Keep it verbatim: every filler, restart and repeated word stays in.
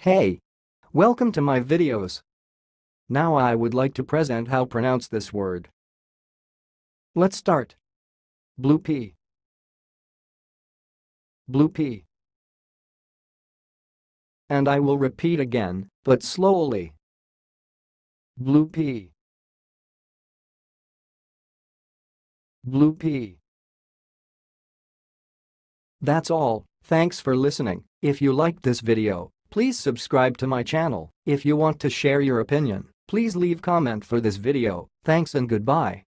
Hey! Welcome to my videos. Now I would like to present how pronounce this word. Let's start. Blue pea. Blue pea. And I will repeat again, but slowly. Blue pea. Blue pea. That's all, thanks for listening. If you liked this video, please subscribe to my channel. If you want to share your opinion, please leave comment for this video. Thanks and goodbye.